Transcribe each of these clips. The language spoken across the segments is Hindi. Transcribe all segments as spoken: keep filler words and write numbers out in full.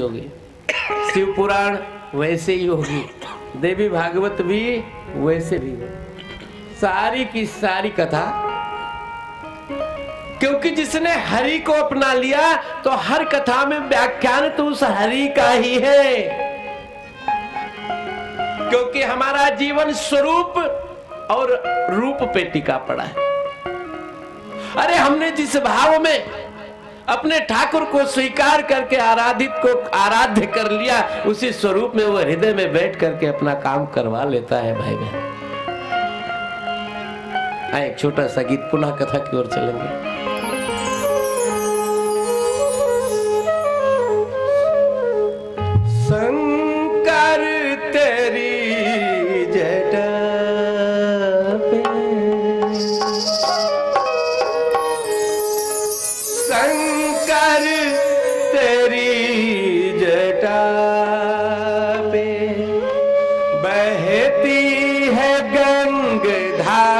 होगी, शिव पुराण वैसे ही होगी, देवी भागवत भी वैसे भी, सारी की सारी कथा। क्योंकि जिसने हरि को अपना लिया तो हर कथा में व्याख्यान तो उस हरि का ही है। क्योंकि हमारा जीवन स्वरूप और रूप पे टिका पड़ा है। अरे हमने जिस भाव में अपने ठाकुर को स्वीकार करके आराधित को आराध्य कर लिया, उसी स्वरूप में वो हृदय में बैठ करके अपना काम करवा लेता है। भाई बहन, आए एक छोटा सा गीत, पुनः कथा की ओर चलेंगे। शंकर तेरी जटा पे, शंकर तेरी जटा पे बहती है गंगाधारा,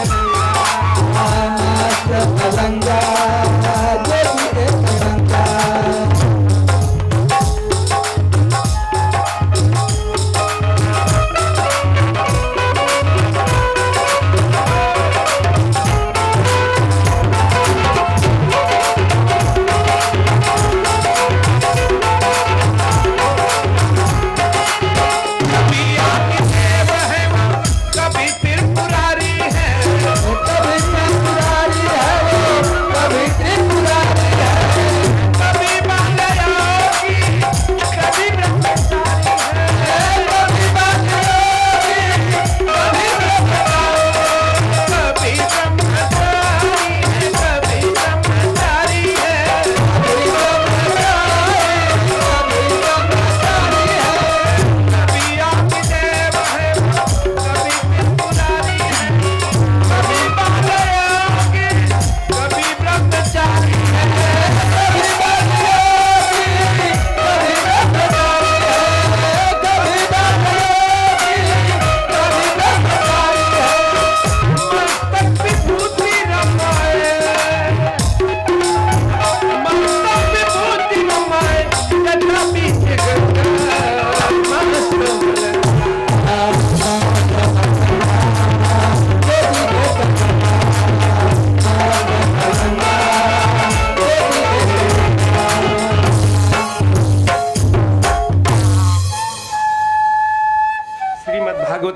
Alanga, Devi Alanga.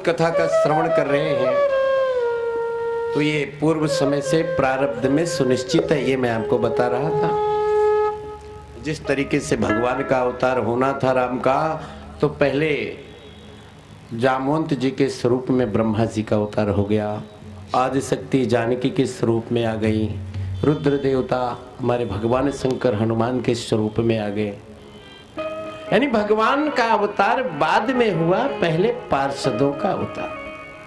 कथा का श्रवण कर रहे हैं तो ये पूर्व समय से प्रारब्ध में सुनिश्चित है, ये मैं आपको बता रहा था। जिस तरीके से भगवान का अवतार होना था राम का, तो पहले जामवंत जी के स्वरूप में ब्रह्मा जी का अवतार हो गया, आदिशक्ति जानकी के स्वरूप में आ गई, रुद्र देवता हमारे भगवान शंकर हनुमान के स्वरूप में आ गए। यानी भगवान का अवतार बाद में हुआ, पहले पार्षदों का अवतार।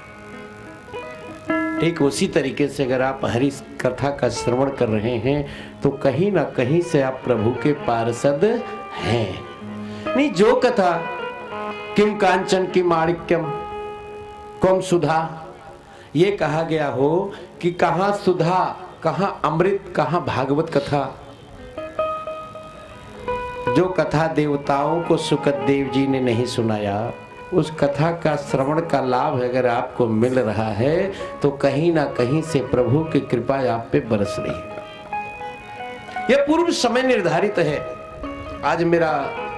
ठीक उसी तरीके से अगर आप हरि कथा का श्रवण कर रहे हैं तो कहीं ना कहीं से आप प्रभु के पार्षद हैं। नहीं, जो कथा किम कांचन की माणिक्यम कौम सुधा, ये कहा गया हो कि कहां सुधा, कहां अमृत, कहां भागवत कथा। जो कथा देवताओं को सुखदेव जी ने नहीं सुनाया, उस कथा का श्रवण का लाभ अगर आपको मिल रहा है तो कहीं ना कहीं से प्रभु की कृपा आप पे बरस रही है। यह पूर्व समय निर्धारित है। आज मेरा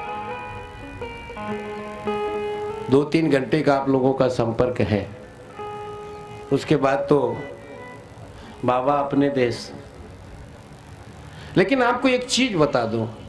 दो तीन घंटे का आप लोगों का संपर्क है, उसके बाद तो बाबा अपने देश। लेकिन आपको एक चीज बता दूं,